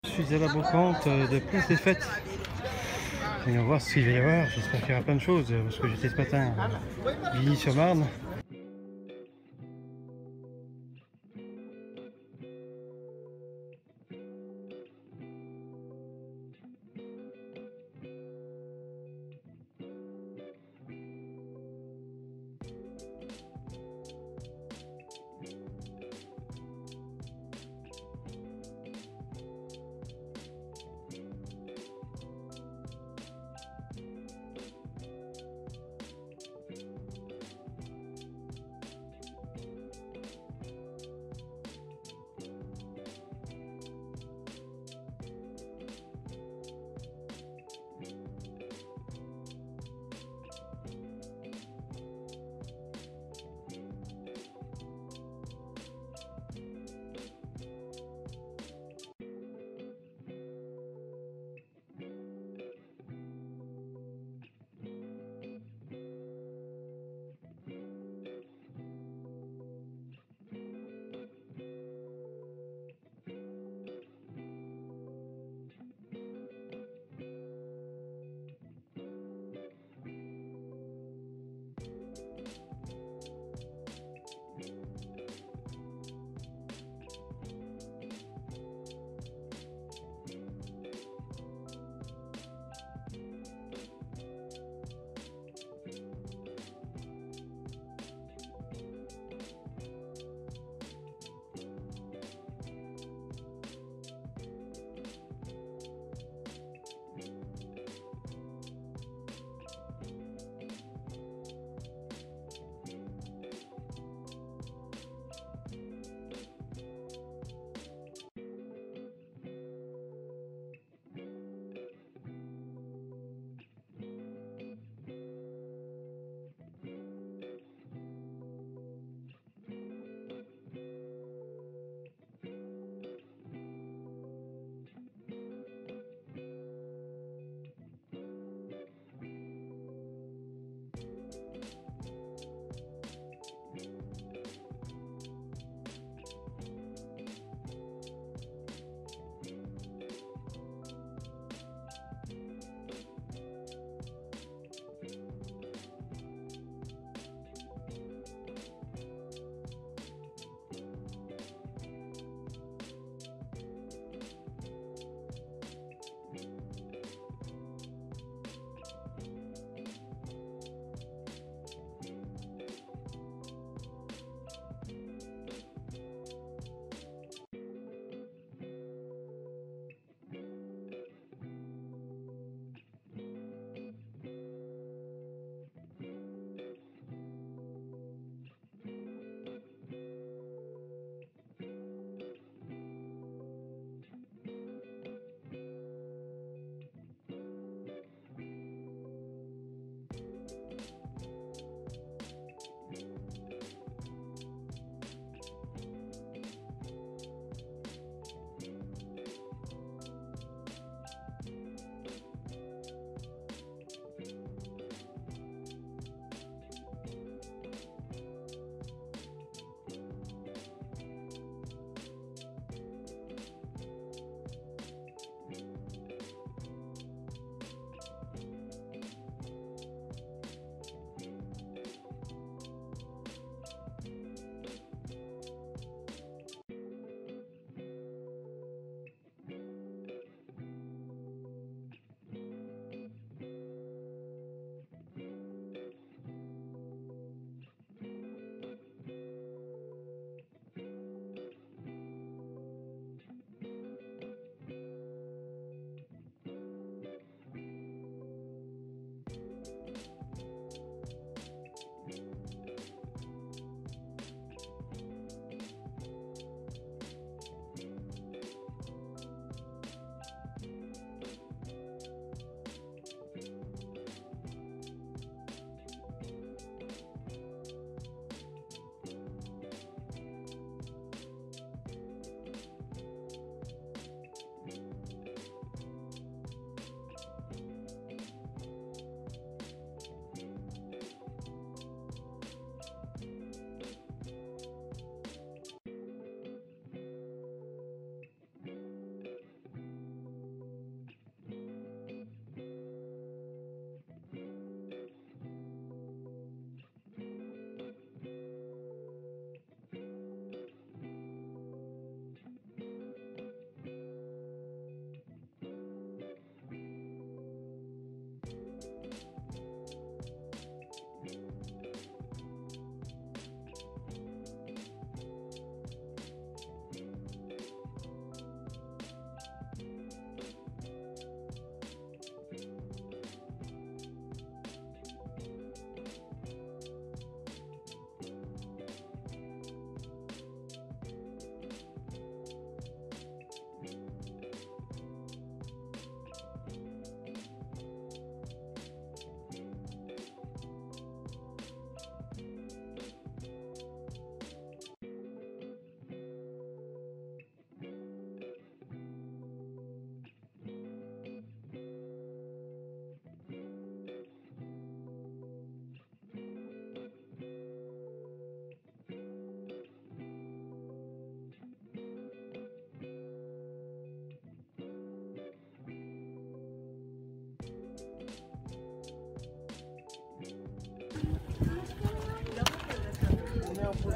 Je suis à la brocante de Place des Fêtes. Et on va voir ce qu'il va y avoir. J'espère qu'il y aura plein de choses parce que j'étais ce matin à Vigny-sur-Marne.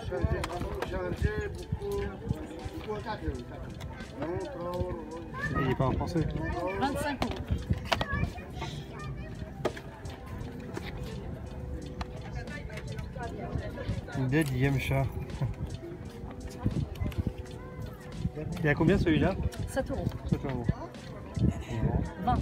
Il n'est pas en français. 25 euros. Dead Yemcha. Il y a combien celui-là? 7 euros. 7 euros. 20.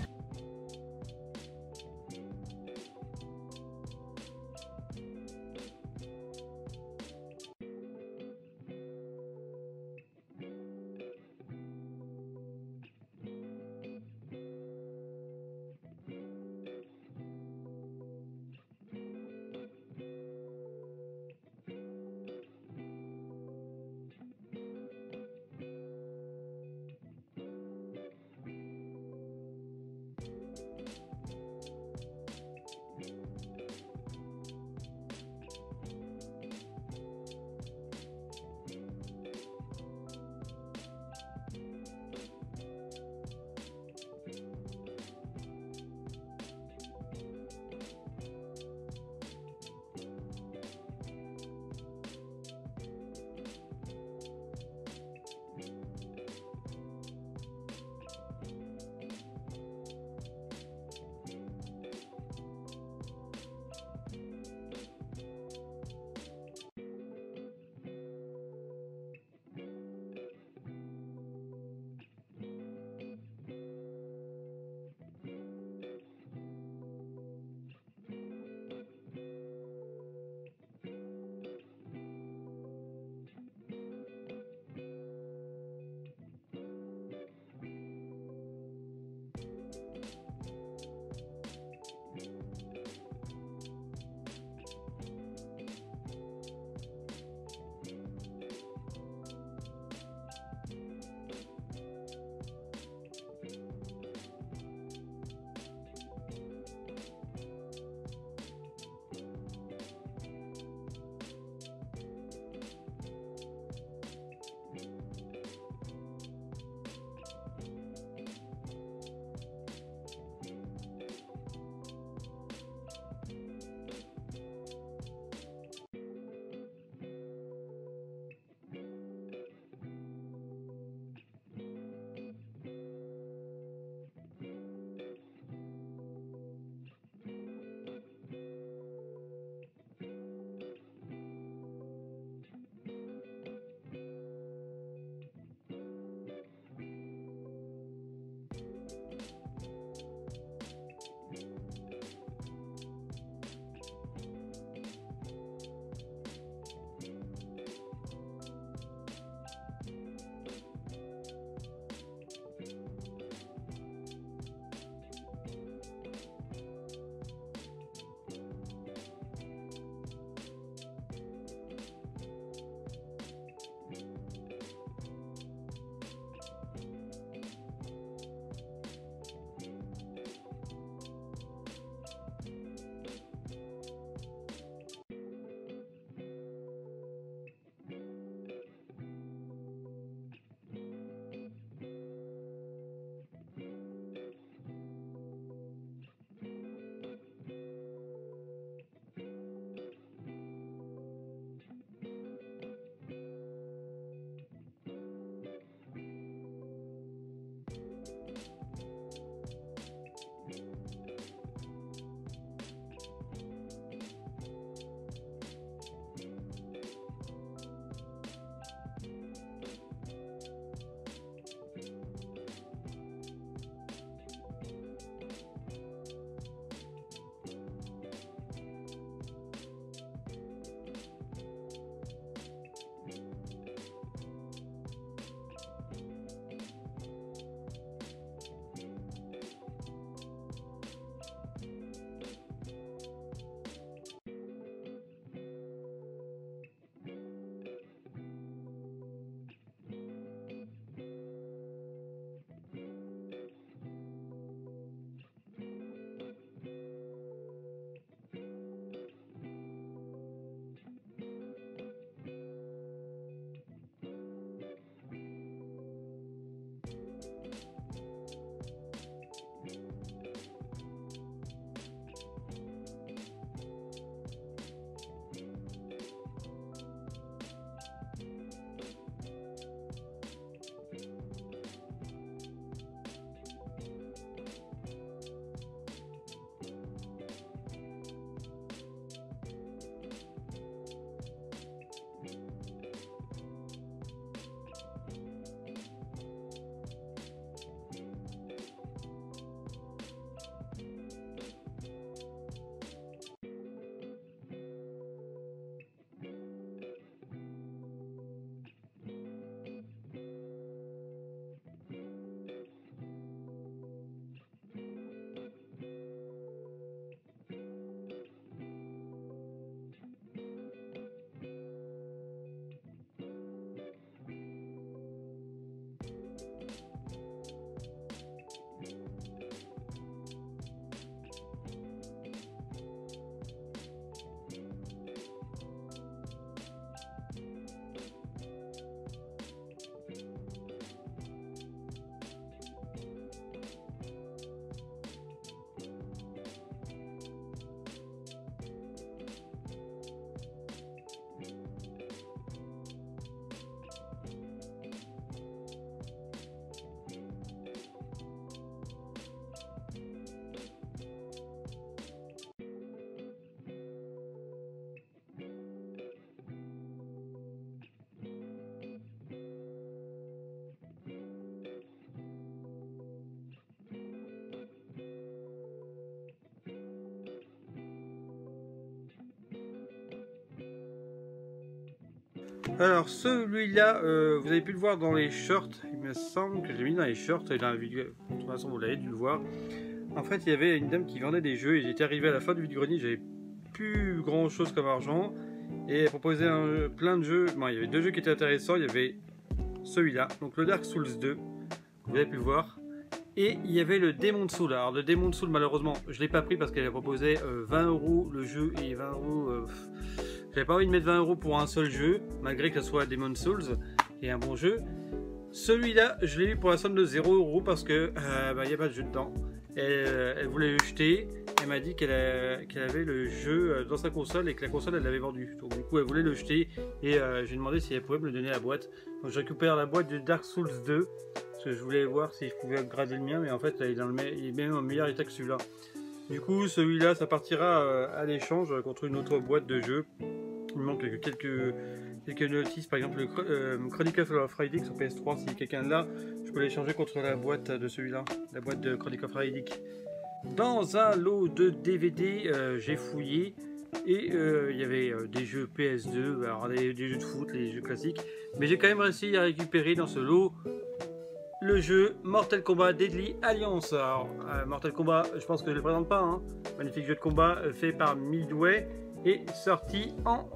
Alors celui-là, vous avez pu le voir dans les shorts, il me semble que j'ai mis dans les shorts et dans la vidéo, de toute façon vous l'avez dû le voir. En fait il y avait une dame qui vendait des jeux et j'étais arrivé à la fin du vide-grenier, j'avais plus grand chose comme argent et elle proposait plein de jeux. Bon, il y avait deux jeux qui étaient intéressants, il y avait celui-là, donc le Dark Souls 2, vous avez pu le voir. Et il y avait le Demon's Souls. Alors le Demon's Souls malheureusement je l'ai pas pris parce qu'elle proposait 20 € le jeu et 20 €. J'avais pas envie de mettre 20 € pour un seul jeu, malgré que ce soit Demon's Souls et un bon jeu. Celui-là je l'ai eu pour la somme de 0 € parce que il n'y a pas de jeu dedans. Elle voulait le jeter. Elle m'a dit qu'elle avait le jeu dans sa console et que la console elle l'avait vendu. Donc du coup elle voulait le jeter et j'ai demandé si elle pouvait me le donner à la boîte. Donc je récupère la boîte de Dark Souls 2 parce que je voulais voir si je pouvais upgrader le mien, mais en fait il est même en meilleur état que celui-là. Du coup celui-là ça partira à l'échange contre une autre boîte de jeu. Il me manque quelques notices, par exemple le Chronicle of Riddick sur PS3. Si quelqu'un l'a, je peux l'échanger contre la boîte de celui-là, la boîte de Chronicle of Riddick. Dans un lot de DVD, j'ai fouillé et il y avait des jeux PS2, alors des jeux de foot, les jeux classiques, mais j'ai quand même réussi à récupérer dans ce lot le jeu Mortal Kombat Deadly Alliance. Alors, Mortal Kombat, je pense que je ne le présente pas, hein. Magnifique jeu de combat fait par Midway et sorti en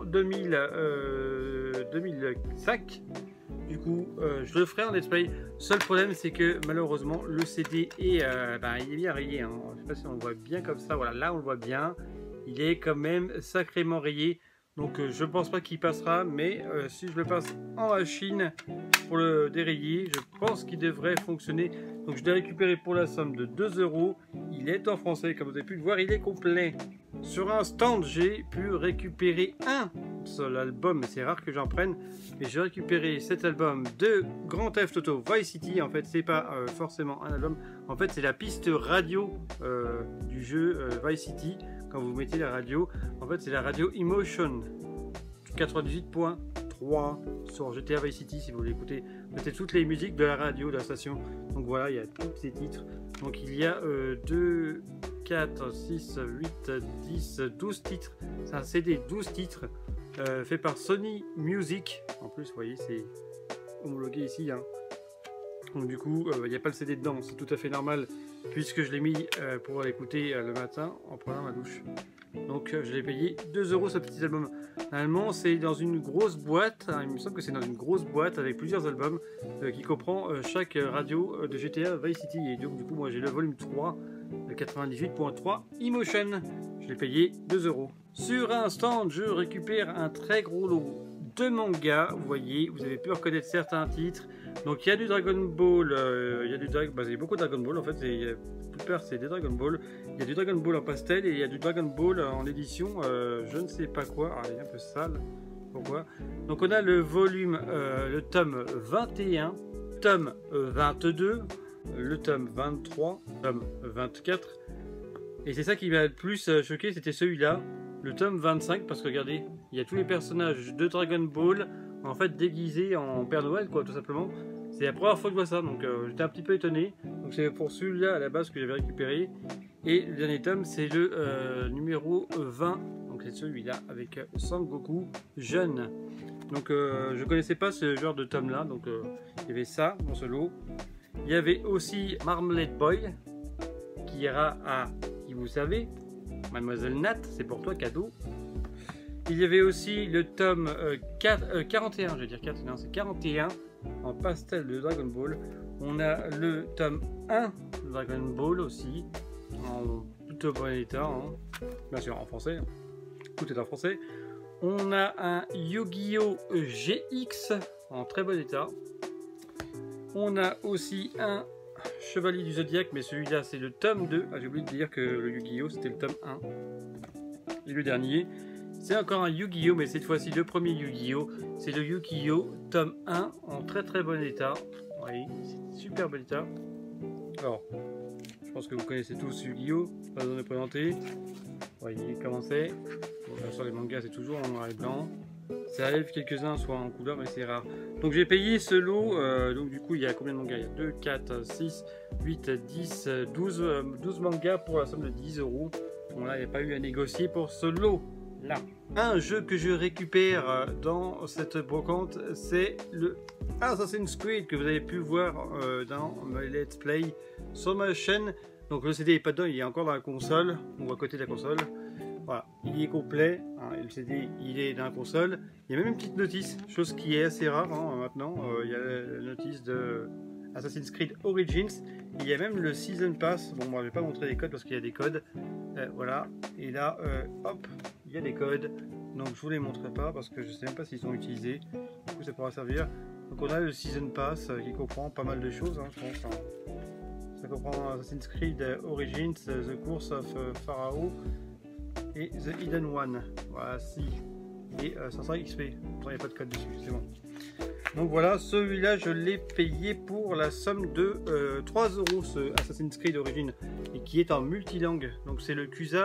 2005. Du coup, je le ferai en let's play. Seul problème, c'est que malheureusement, le CD est, il est bien rayé. Hein. Je ne sais pas si on le voit bien comme ça. Voilà, là on le voit bien. Il est quand même sacrément rayé. Donc, je ne pense pas qu'il passera. Mais si je le passe en machine pour le dérayer, je pense qu'il devrait fonctionner. Donc, je l'ai récupéré pour la somme de 2 €. Il est en français, comme vous avez pu le voir, il est complet. Sur un stand, j'ai pu récupérer un seul album, c'est rare que j'en prenne, mais j'ai récupéré cet album de Grand Theft Auto Vice City. En fait, c'est pas forcément un album, en fait, c'est la piste radio du jeu Vice City. Quand vous mettez la radio, en fait, c'est la radio Emotion 98.3 sur GTA Vice City. Si vous voulez écouter peut-être toutes les musiques de la radio de la station, donc voilà, il y a tous ces titres. Donc il y a 2, 4, 6, 8, 10, 12 titres. C'est un CD 12 titres fait par Sony Music. En plus, vous voyez, c'est homologué ici. Hein. Donc du coup, il n'y a pas le CD dedans. C'est tout à fait normal puisque je l'ai mis pour l'écouter le matin en prenant ma douche. Donc je l'ai payé 2 € ce petit album. Normalement c'est dans une grosse boîte, hein, il me semble que c'est dans une grosse boîte avec plusieurs albums qui comprend chaque radio de GTA Vice City. Et donc du coup moi j'ai le volume 3, le 98.3 Emotion. Je l'ai payé 2 €. Sur un stand je récupère un très gros lot de mangas. Vous voyez, vous avez pu reconnaître certains titres. Donc il y a du Dragon Ball, il y a beaucoup de Dragon Ball en fait, la plupart c'est des Dragon Ball. Il y a du Dragon Ball en pastel et il y a du Dragon Ball en édition, je ne sais pas quoi. Ah, il est un peu sale, pourquoi? Donc on a le volume, le tome 21, tome 22, le tome 23, tome 24. Et c'est ça qui m'a le plus choqué, c'était celui-là, le tome 25, parce que regardez, il y a tous les personnages de Dragon Ball en fait déguisés en Père Noël, quoi, tout simplement. C'est la première fois que je vois ça, donc j'étais un petit peu étonné. Donc c'est pour celui-là à la base que j'avais récupéré. Et le dernier tome, c'est le numéro 20, donc c'est celui-là avec Sangoku jeune. Donc je connaissais pas ce genre de tome-là, donc il y avait ça dans ce lot. Il y avait aussi Marmalade Boy, qui ira à, qui vous savez, Mademoiselle Nat, c'est pour toi cadeau. Il y avait aussi le tome 41, je vais dire 4, non c'est 41 en pastel de Dragon Ball. On a le tome 1 de Dragon Ball aussi, en plutôt bon état, hein. Bien sûr en français, tout est en français. On a un Yu-Gi-Oh GX en très bon état. On a aussi un Chevalier du Zodiaque, mais celui-là c'est le tome 2. Ah, j'ai oublié de dire que le Yu-Gi-Oh c'était le tome 1. Et le dernier, c'est encore un Yu-Gi-Oh, mais cette fois-ci le premier Yu-Gi-Oh, c'est le Yu-Gi-Oh tome 1 en très très bon état. Oui, c'est super bon état. Alors, je pense que vous connaissez tous Yu-Gi-Oh, pas besoin de présenter. Voyez comment c'est. Bon, bien sûr les mangas c'est toujours en noir et blanc. Ça arrive quelques-uns soit en couleur, mais c'est rare. Donc j'ai payé ce lot, donc du coup il y a combien de mangas? Il y a 2, 4, 6, 8, 10, 12 mangas pour la somme de 10 €. Bon là il n'y a pas eu à négocier pour ce lot. là. Un jeu que je récupère dans cette brocante, c'est le Assassin's Creed que vous avez pu voir dans my Let's Play sur ma chaîne. Donc le CD n'est pas dedans, il est encore dans la console, ou à côté de la console. Voilà, il est complet, hein, le CD il est dans la console. Il y a même une petite notice, chose qui est assez rare hein, maintenant. Il y a la notice de Assassin's Creed Origins. Il y a même le Season Pass. Bon, moi je vais pas montrer les codes parce qu'il y a des codes. Voilà, et là, hop, il y a des codes. Donc je vous les montrerai pas parce que je sais même pas s'ils sont utilisés. Du coup, ça pourra servir. Donc on a le Season Pass qui comprend pas mal de choses, hein, je pense. Hein. Ça comprend Assassin's Creed Origins, The Curse of Pharaoh et The Hidden One. Voilà, si. Et 500 XP. Pourtant, il n'y a pas de code dessus, c'est bon. Donc voilà, celui-là, je l'ai payé pour la somme de 3 €, ce Assassin's Creed Origins, et qui est en multilangue. Donc c'est le CUSA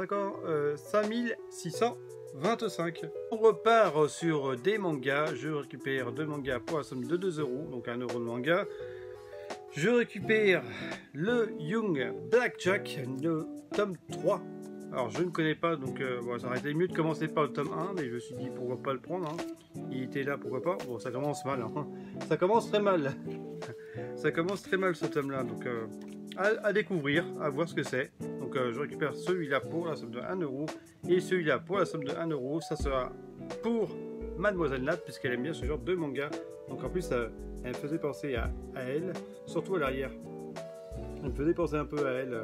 5625. On repart sur des mangas. Je récupère 2 mangas pour la somme de 2 €, donc 1 € de manga. Je récupère le Young Blackjack, le tome 3. Alors je ne connais pas, donc bon, ça aurait été mieux de commencer par le tome 1, mais je me suis dit pourquoi pas le prendre. Hein. Il était là, pourquoi pas. Bon, ça commence mal. Hein. Ça commence très mal. Ça commence très mal ce tome-là. Donc à découvrir, à voir ce que c'est. Donc je récupère celui-là pour la somme de 1 € et celui-là pour la somme de 1 €. Ça sera pour Mademoiselle Nat, puisqu'elle aime bien ce genre de manga. Donc en plus, elle me faisait penser à elle, surtout à l'arrière. Elle me faisait penser un peu à elle,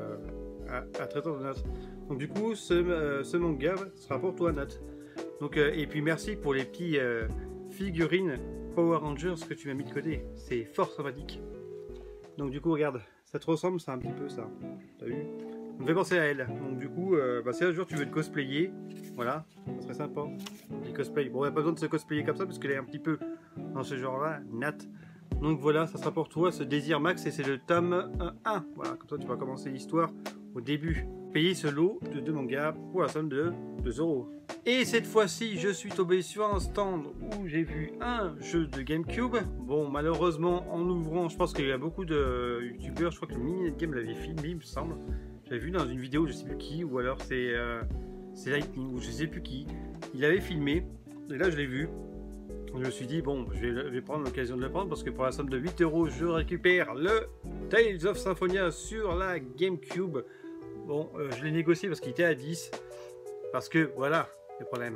à Traiteur de Nat. Donc du coup, ce manga sera pour toi, Nat. Donc, et puis merci pour les petits figurines Power Rangers que tu m'as mis de côté. C'est fort sympathique. Donc du coup, regarde, ça te ressemble, c'est un petit peu ça. T'as vu? Ça me fait penser à elle. Donc du coup, bah, si un jour tu veux te cosplayer, voilà, ça serait sympa. Des cosplay. Bon, il n'y a pas besoin de se cosplayer comme ça parce qu'elle est un petit peu dans ce genre-là, Nat. Donc voilà, ça sera pour toi ce Désir Max et c'est le tome 1. Voilà, comme ça tu vas commencer l'histoire au début. Payer ce lot de 2 mangas pour la somme de 2 €. Et cette fois-ci, je suis tombé sur un stand où j'ai vu un jeu de GameCube. Bon, malheureusement, en ouvrant, je pense qu'il y a beaucoup de youtubeurs, je crois que le Mini Game l'avait filmé, il me semble. J'avais vu dans une vidéo, je sais plus qui, ou alors c'est Lightning, ou je sais plus qui. Il avait filmé, et là je l'ai vu. Je me suis dit, bon, je vais prendre l'occasion de le prendre parce que pour la somme de 8 €, je récupère le Tales of Symphonia sur la GameCube. Bon, je l'ai négocié parce qu'il était à 10. Parce que, voilà, le problème.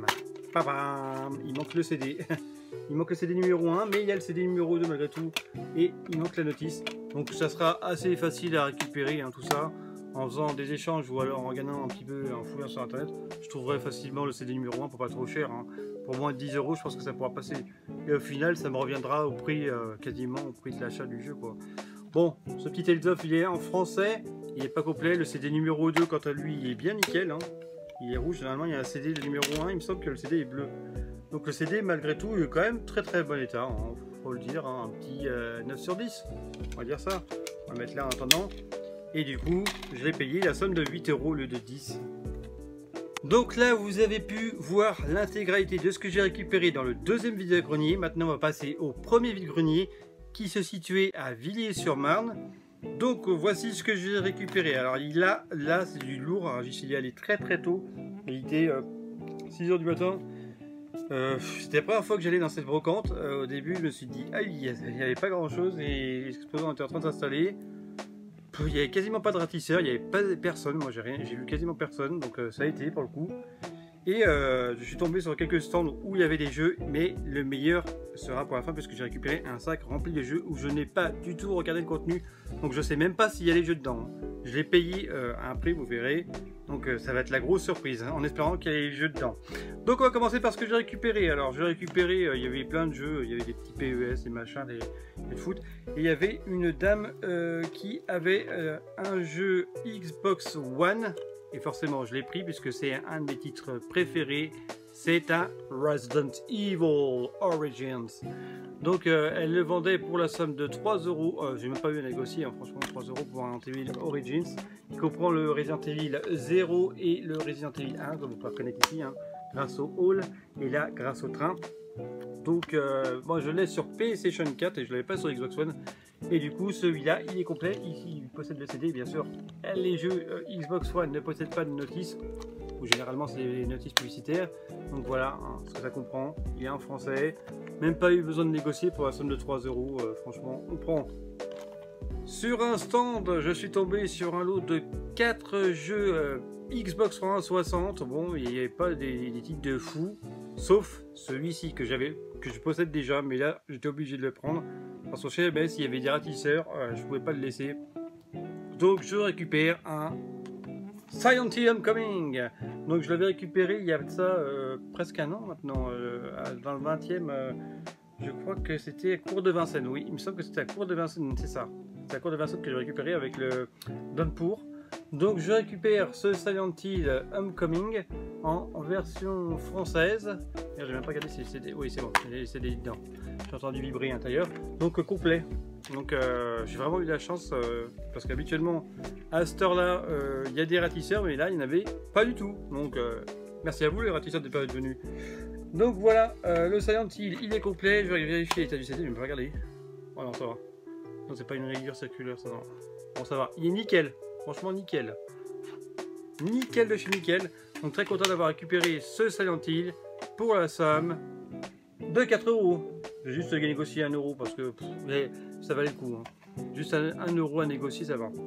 Pam, il manque le CD. Il manque le CD numéro 1, mais il y a le CD numéro 2 malgré tout. Et il manque la notice. Donc ça sera assez facile à récupérer, hein, tout ça. En faisant des échanges ou alors en gagnant un petit peu, en fouillant sur internet. Je trouverai facilement le CD numéro 1 pour pas trop cher. Hein. Pour moins de 10 €, je pense que ça pourra passer. Et au final, ça me reviendra au prix, quasiment au prix de l'achat du jeu, quoi. Bon, ce petit Tales of, il est en français. Il n'est pas complet. Le CD numéro 2, quant à lui, il est bien nickel. Hein. Il est rouge. Généralement, il y a un CD de numéro 1. Il me semble que le CD est bleu. Donc le CD, malgré tout, il est quand même très bon état. Hein. Faut le dire. Hein. Un petit 9 sur 10. On va dire ça. On va mettre là en attendant. Et du coup, je l'ai payé la somme de 8 € au lieu de 10. Donc là, vous avez pu voir l'intégralité de ce que j'ai récupéré dans le deuxième vide-grenier. Maintenant, on va passer au premier vide-grenier qui se situait à Villiers-sur-Marne. Donc voici ce que j'ai récupéré. Alors là c'est du lourd. J'y suis allé très tôt. Il était 6 h du matin. C'était la première fois que j'allais dans cette brocante. Au début, je me suis dit, il n'y avait pas grand chose et les exposants étaient en train de s'installer. Il n'y avait quasiment pas de ratisseurs, il n'y avait pas personne. Moi, j'ai vu quasiment personne, donc ça a été pour le coup. Et je suis tombé sur quelques stands où il y avait des jeux, mais le meilleur sera pour la fin puisque j'ai récupéré un sac rempli de jeux où je n'ai pas du tout regardé le contenu. Donc je sais même pas s'il y a les jeux dedans. Je l'ai payé à un prix, vous verrez. Donc ça va être la grosse surprise, hein, en espérant qu'il y ait les jeux dedans. Donc on va commencer par ce que j'ai récupéré. Alors j'ai récupéré, il y avait plein de jeux, il y avait des petits PES, des machins, des foot. Et il y avait une dame qui avait un jeu Xbox One. Et forcément je l'ai pris puisque c'est un de mes titres préférés. C'est un Resident Evil Origins. Donc elle le vendait pour la somme de 3 €. J'ai même pas eu à négocier, hein, franchement 3 € pour un Resident Evil Origins. Il comprend le Resident Evil 0 et le Resident Evil 1, comme vous pouvez reconnaître ici, hein, grâce au hall et là grâce au train. Donc moi je l'ai sur PlayStation 4 et je l'avais pas sur Xbox One. Et du coup celui-là il est complet. Ici il possède le CD bien sûr. Les jeux Xbox One ne possèdent pas de notice. où généralement c'est les notices publicitaires. Donc voilà, hein, ce que ça comprend. Il est en français. Même pas eu besoin de négocier pour la somme de 3 €. Franchement, on prend. Sur un stand, je suis tombé sur un lot de 4 jeux Xbox 360. Bon, il n'y avait pas des titres de fou, sauf celui-ci que je possède déjà, mais là j'étais obligé de le prendre parce que chez LBS il y avait des ratisseurs, je pouvais pas le laisser. Donc je récupère un Silent Hill Homecoming. Donc je l'avais récupéré il y a de ça presque un an maintenant, dans le 20e. Je crois que c'était à Cour de Vincennes. Oui, il me semble que c'était à Cour de Vincennes, c'est ça. C'est à Cour de Vincennes que j'ai récupéré avec le Downpour. Donc je récupère ce Silent Hill Homecoming en version française. J'ai même pas regardé si c'était. Oui, c'est bon, c'est dedans. J'ai entendu vibrer à l'intérieur. Donc complet. Donc j'ai vraiment eu de la chance parce qu'habituellement à cette heure-là, il y a des ratisseurs, mais là il n'y en avait pas du tout. Donc merci à vous les ratisseurs d'être venus. Donc voilà, le Silent Hill il est complet. Je vais vérifier l'état du CD, mais pas regarder. Oh non, ça va. Non, c'est pas une rayure circulaire, ça non. Bon, ça va. Il est nickel. Franchement, nickel. Nickel de chez nickel. Donc très content d'avoir récupéré ce Silent Hill pour la somme de 4 €. J'ai juste négocié 1 € parce que ça valait le coup. Hein. Juste 1 € à négocier, ça va.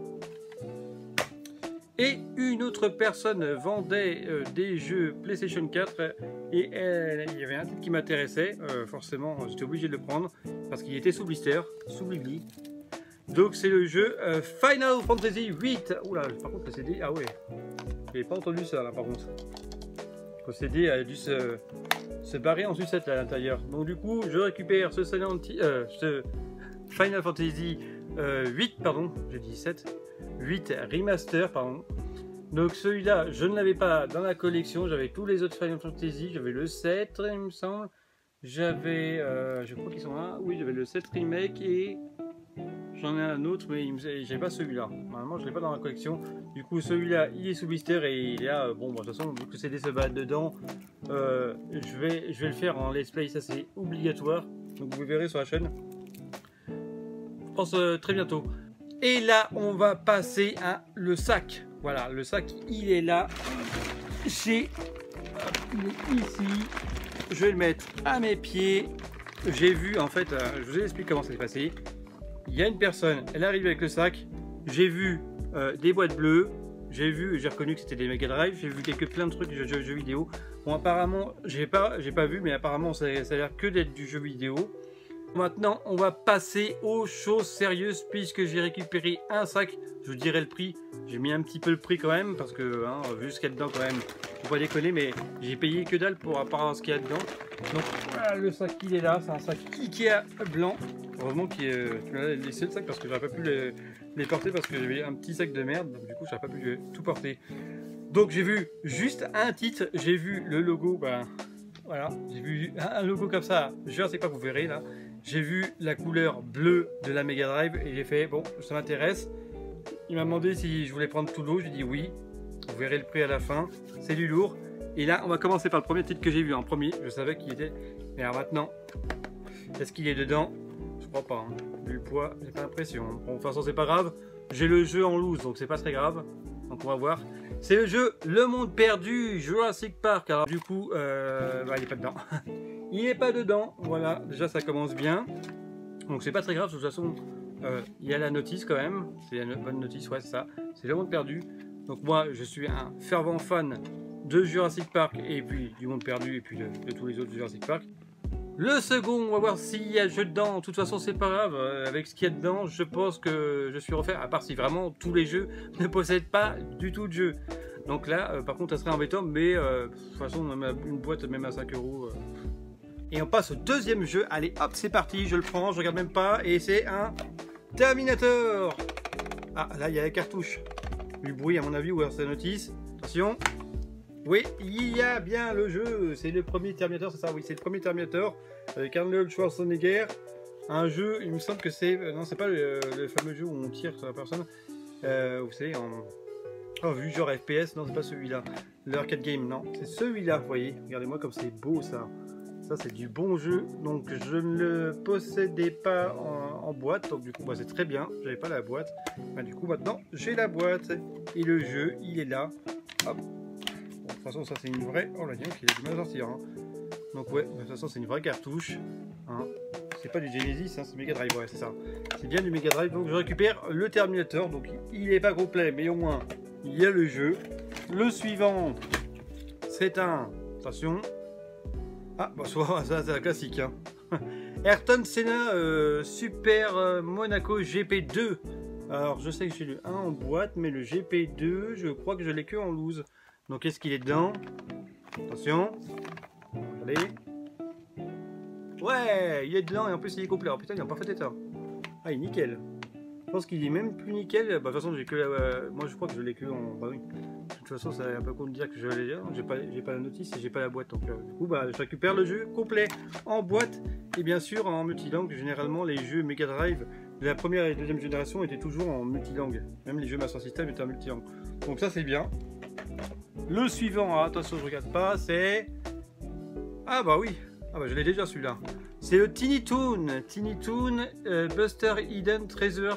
Et une autre personne vendait des jeux PlayStation 4 et il y avait un titre qui m'intéressait. Forcément, j'étais obligé de le prendre parce qu'il était sous blister, sous Blibli. Donc c'est le jeu Final Fantasy 8. Oula, par contre le CD, ah ouais, j'ai pas entendu ça là par contre. Le CD a dû se barrer en sucette à l'intérieur. Donc du coup, je récupère ce ce Final Fantasy 8, pardon, j'ai dit 7. 8 remaster, pardon. Donc celui-là, je ne l'avais pas dans la collection. J'avais tous les autres Final Fantasy. J'avais le 7, il me semble. J'avais, je crois qu'ils sont là. Oui, j'avais le 7 remake et j'en ai un autre, mais j'avais pas celui-là. Normalement, je l'ai pas dans la collection. Du coup, celui-là, il est sous blister et il est là. Bon, de toute façon, vu que le CD se bat dedans, je vais le faire en let's play. Ça, c'est obligatoire. Donc vous verrez sur la chaîne. Je pense très bientôt. Et là, on va passer à le sac. Voilà, le sac, il est là. Il est ici. Je vais le mettre à mes pieds. J'ai vu, en fait, je vous explique comment ça s'est passé. Il y a une personne, elle arrive avec le sac. J'ai vu des boîtes bleues. J'ai reconnu que c'était des Mega Drive. J'ai vu plein de trucs de jeux vidéo. Bon, apparemment, j'ai pas vu, mais apparemment, ça a l'air que d'être du jeu vidéo. Maintenant, on va passer aux choses sérieuses puisque j'ai récupéré un sac. Je vous dirai le prix. J'ai mis un petit peu le prix quand même parce que, hein, vu ce qu'il y a dedans quand même, faut pas déconner, mais j'ai payé que dalle pour rapport à ce qu'il y a dedans. Donc voilà, le sac il est là, c'est un sac Ikea blanc. Heureusement que tu m'as laissé le sac parce que j'aurais pas pu les porter parce que j'avais un petit sac de merde. Donc du coup, j'aurais pas pu tout porter. Donc j'ai vu juste un titre, j'ai vu le logo, ben voilà, j'ai vu un logo comme ça. Je ne sais pas, vous verrez là. J'ai vu la couleur bleue de la Mega Drive et j'ai fait bon, ça m'intéresse. Il m'a demandé si je voulais prendre tout l'eau, j'ai dit oui. Vous verrez le prix à la fin, c'est du lourd. Et là, on va commencer par le premier titre que j'ai vu en premier. Je savais qu'il était. Mais alors maintenant, est-ce qu'il est dedans? Je crois pas. Hein. Vu le poids, j'ai pas l'impression. Bon, de toute façon, c'est pas grave. J'ai le jeu en loose, donc c'est pas très grave. Donc on va voir. C'est le jeu Le Monde Perdu, Jurassic Park. Alors du coup, bah, il est pas dedans. Il n'est pas dedans. Voilà, déjà ça commence bien. Donc c'est pas très grave. De toute façon, il y a la notice quand même. C'est une bonne notice, ouais, c'est ça. C'est Le Monde Perdu. Donc moi, je suis un fervent fan de Jurassic Park et puis du Monde Perdu et puis de tous les autres Jurassic Park. Le second, on va voir s'il y a jeu dedans. De toute façon, c'est pas grave. Avec ce qu'il y a dedans, je pense que je suis refait. À part si vraiment tous les jeux ne possèdent pas du tout de jeu. Donc là, par contre, ça serait embêtant. Mais de toute façon, même une boîte, même à 5 €. Et on passe au deuxième jeu. Allez, hop, c'est parti. Je le prends, je regarde même pas. Et c'est un Terminator. Ah, là, il y a la cartouche. Du bruit, à mon avis, ou alors c'est la notice. Attention. Oui, il y a bien le jeu, c'est le premier Terminator, c'est ça, oui, c'est le premier Terminator avec Arnold Schwarzenegger. Un jeu, il me semble que c'est, non, c'est pas le fameux jeu où on tire sur la personne, vous savez, en vue genre FPS, non, c'est pas celui-là, l'arcade game, non, c'est celui-là, vous voyez, regardez-moi comme c'est beau ça. Ça c'est du bon jeu, donc je ne le possédais pas en boîte, donc du coup bah, c'est très bien, j'avais pas la boîte, bah, du coup maintenant j'ai la boîte, et le jeu il est là, hop. de toute façon, ça c'est une vraie. Oh là, il a du mal à sortir. Hein. Donc, ouais, de toute façon, c'est une vraie cartouche. Hein. C'est pas du Genesis, hein, c'est Mega Drive, ouais, c'est ça. C'est bien du Mega Drive. Donc, je récupère le Terminator. Donc, il n'est pas complet, mais au moins, il y a le jeu. Le suivant, c'est un. Attention. Ah, bonsoir, ça c'est un classique. Hein. Ayrton Senna Super Monaco GP2. Alors, je sais que j'ai le 1 en boîte, mais le GP2, je crois que je l'ai que en loose. Donc, est-ce qu'il est dedans? Attention. Allez. Ouais, il est dedans et en plus il est complet. Oh putain, il est en parfait état. Ah, il est nickel. Je pense qu'il est même plus nickel. Bah, de toute façon, j'ai que la. Moi, je crois que je l'ai que en. Bah oui. De toute façon, ça un peu con de dire que je l'ai déjà. J'ai pas la notice et j'ai pas la boîte. Donc, du coup, bah, je récupère le jeu complet en boîte et bien sûr en multilangue. Généralement, les jeux Mega Drive de la première et deuxième génération étaient toujours en multilangue. Même les jeux Master System étaient en multilangue. Donc, ça, c'est bien. Le suivant, attention, je regarde pas, c'est. Ah, bah oui. Ah, bah je l'ai déjà celui-là. C'est le Tiny Toon. Tiny Toon Buster Hidden Treasure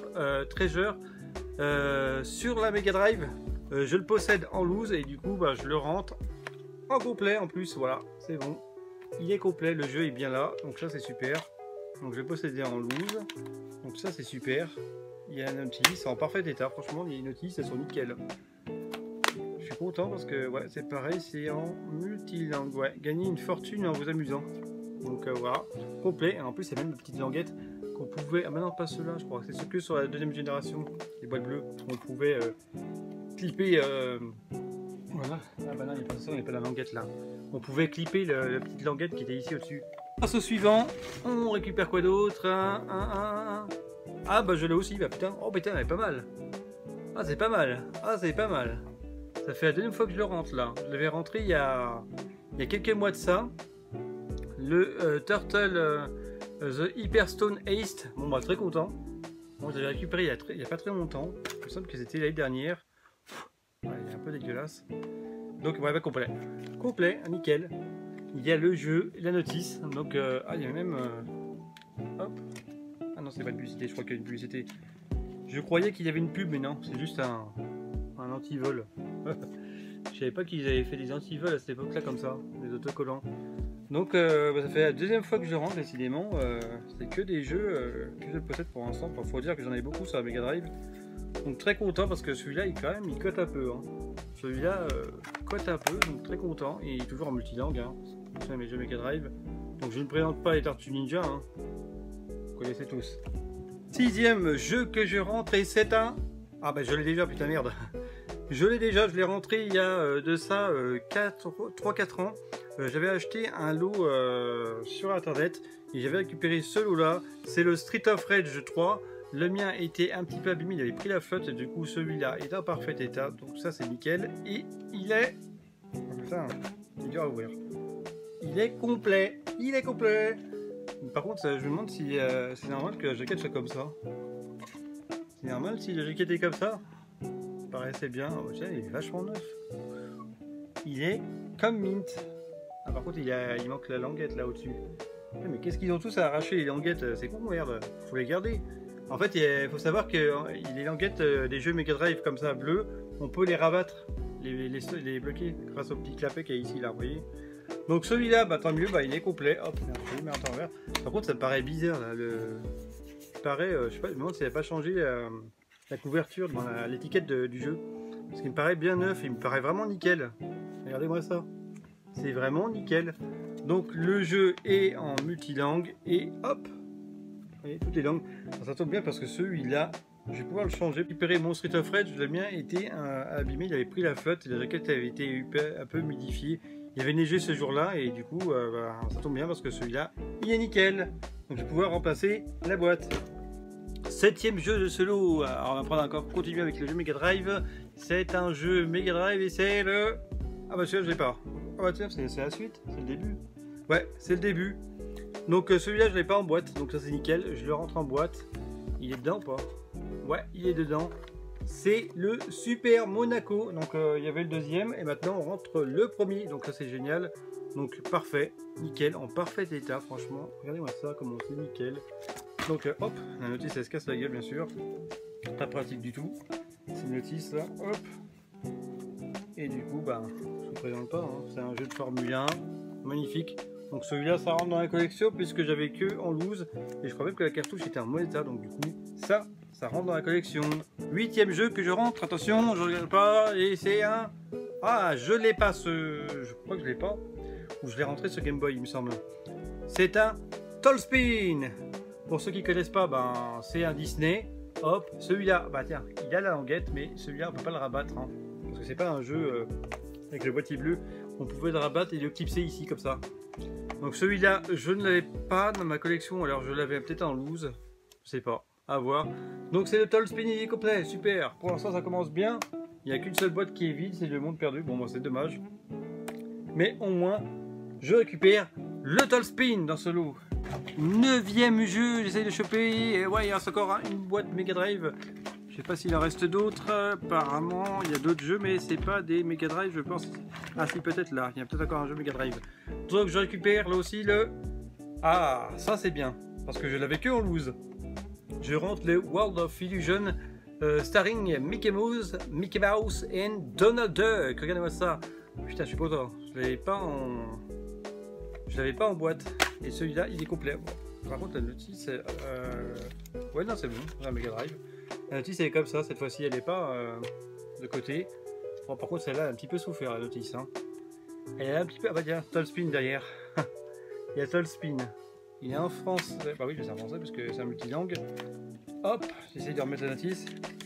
sur la Mega Drive. Je le possède en loose et du coup bah, je le rentre en complet en plus. Voilà, c'est bon. Il est complet, le jeu est bien là. Donc ça c'est super. Donc je vais posséder en loose. Donc ça c'est super. Il y a un notice en parfait état. Franchement, les notices elles sont nickel. Je suis content parce que ouais, c'est pareil, c'est en multilangue. Ouais, gagner une fortune en vous amusant. Donc voilà, complet. Et en plus, il y a même une petite languette qu'on pouvait. Ah, maintenant, pas ceux-là, je crois. C'est ce que sur la deuxième génération, les boîtes bleues, on pouvait clipper. Voilà. Ah, bah non, il n'y a pas la languette là. On pouvait clipper la petite languette qui était ici au-dessus. Passe au suivant. On récupère quoi d'autre? Ah, bah je l'ai aussi. Bah putain, oh putain, elle est pas mal. Ah, c'est pas mal. Ah, c'est pas mal. Ça fait la deuxième fois que je le rentre là. Je l'avais rentré il y a quelques mois de ça. Le Turtle The Hyperstone Ace. Bon, bah, très content. Bon, je l'ai récupéré il y a pas très longtemps. Il me semble que c'était l'année dernière. Ouais, il est un peu dégueulasse. Donc, ouais, bah, complet. Complet, nickel. Il y a le jeu, la notice. Donc, ah, il y a même. Hop. Ah non, c'est pas une publicité. Je crois qu'il y a une publicité. Je croyais qu'il y avait une pub, mais non, c'est juste un anti-vol. Je savais pas qu'ils avaient fait des anti-vols à cette époque-là comme ça, des autocollants. Donc bah, ça fait la deuxième fois que je rentre, décidément. C'est que des jeux que je possède pour l'instant. Il faut dire que j'en ai beaucoup sur la Mega Drive. Donc très content parce que celui-là, il cote un peu. Hein. Celui-là cote un peu, donc très content. Et il est toujours en multilangue. Hein. C'est mes jeux Mega Drive. Donc je ne présente pas les Tortues Ninja. Hein. Vous connaissez tous. Sixième jeu que je rentre et c'est un. Ah bah je l'ai déjà, putain merde. Je l'ai déjà, je l'ai rentré il y a de ça 3-4 ans. J'avais acheté un lot sur internet et j'avais récupéré ce lot là. C'est le Street of Rage 3. Le mien était un petit peu abîmé, il avait pris la flotte et du coup celui-là est en parfait état. Donc ça c'est nickel. Et il est. Oh, putain, il est dur à ouvrir. Il est complet. Il est complet. Par contre, je me demande si c'est normal que la jaquette soit comme ça. C'est normal si la jaquette est comme ça? Ça paraissait bien. Oh, tiens, il est vachement neuf. Il est comme mint. Ah, par contre, il manque la languette là au-dessus. Mais qu'est-ce qu'ils ont tous à arracher les languettes? C'est con, merde. Faut les garder. En fait, il faut savoir que les languettes des jeux Mega Drive comme ça, bleues, on peut les rabattre, les bloquer grâce au petit clapet qu'il y a ici, là, vous voyez. Donc celui-là, bah, tant mieux, bah, il est complet. Hop, je vais mettre en vert. Par contre, ça me paraît bizarre là. Il paraît, je sais pas, je me demande s'il n'avait pas changé la couverture dans l'étiquette du jeu. Parce qu'il me paraît bien neuf, il me paraît vraiment nickel. Regardez-moi ça. C'est vraiment nickel. Donc le jeu est en multilangue et hop, vous voyez, toutes les langues. Alors, ça tombe bien parce que celui-là, je vais pouvoir le changer. Récupérer mon Street of Rage, le mien était abîmé, il avait pris la flotte, la jaquette avait été un peu modifiée. Il y avait neigé ce jour-là et du coup, bah, ça tombe bien parce que celui-là, il est nickel. Donc je vais pouvoir remplacer la boîte. Septième jeu de ce lot. Alors on va prendre encore, continuer avec le jeu Mega Drive. C'est un jeu Mega Drive et c'est le... Ah bah celui-là je l'ai pas. Ah bah tiens, c'est la suite, c'est le début. Ouais, c'est le début. Donc celui-là je l'ai pas en boîte, donc ça c'est nickel. Je le rentre en boîte. Il est dedans ou pas? Ouais, il est dedans. C'est le Super Monaco. Donc il y avait le deuxième et maintenant on rentre le premier. Donc ça c'est génial. Donc parfait, nickel, en parfait état franchement. Regardez-moi ça, comment c'est nickel. Donc hop, la notice elle se casse la gueule bien sûr. Pas pratique du tout. C'est une notice là, hop. Et du coup, bah, je vous présente pas, hein. C'est un jeu de Formule 1, magnifique. Donc celui-là, ça rentre dans la collection puisque j'avais que en loose. Et je crois même que la cartouche était en mauvais état, donc du coup, ça rentre dans la collection. 8e jeu que je rentre, attention, je regarde pas, et c'est un... Ah, je l'ai pas je crois que je l'ai pas. Ou je l'ai rentré sur Game Boy, il me semble. C'est un Tailspin. Pour ceux qui connaissent pas, ben, c'est un Disney. Hop, celui-là, bah tiens, il a la languette, mais celui-là, on peut pas le rabattre. Hein, parce que c'est pas un jeu avec le boîtier bleu. On pouvait le rabattre et le clipser ici, comme ça. Donc celui-là, je ne l'avais pas dans ma collection. Alors je l'avais peut-être en loose. Je sais pas, à voir. Donc c'est le Tailspin, il est complet, super. Pour l'instant, ça commence bien. Il n'y a qu'une seule boîte qui est vide, c'est le monde perdu. Bon, bah, c'est dommage. Mais au moins, je récupère le Tailspin dans ce lot. 9e jeu, j'essaye de choper. Et ouais, il reste encore une boîte Mega Drive. Je sais pas s'il en reste d'autres. Apparemment, il y a d'autres jeux, mais c'est pas des Mega Drive, je pense. Ah, si, peut-être là. Il y a peut-être encore un jeu Mega Drive. Donc, je récupère là aussi le. Ah, ça c'est bien. Parce que je l'avais que en loose. Je rentre le World of Illusion. Starring Mickey Mouse and Donald Duck. Regardez-moi ça. Putain, je suis content. Je l'avais pas en boîte. Et celui-là, il est complet. Bon, par contre, la notice, ouais, non, c'est bon. J'ai un Mega Drive. La notice, elle est comme ça. Cette fois-ci, elle n'est pas de côté. Bon, par contre, celle-là, a un petit peu souffert, la notice. Hein. Elle est un petit peu. Ah bah tiens, Tailspin derrière. Il y a Tailspin. Il est en français. Bah oui, je sais en français parce que c'est un multilangue. Hop, j'essaie de remettre la notice.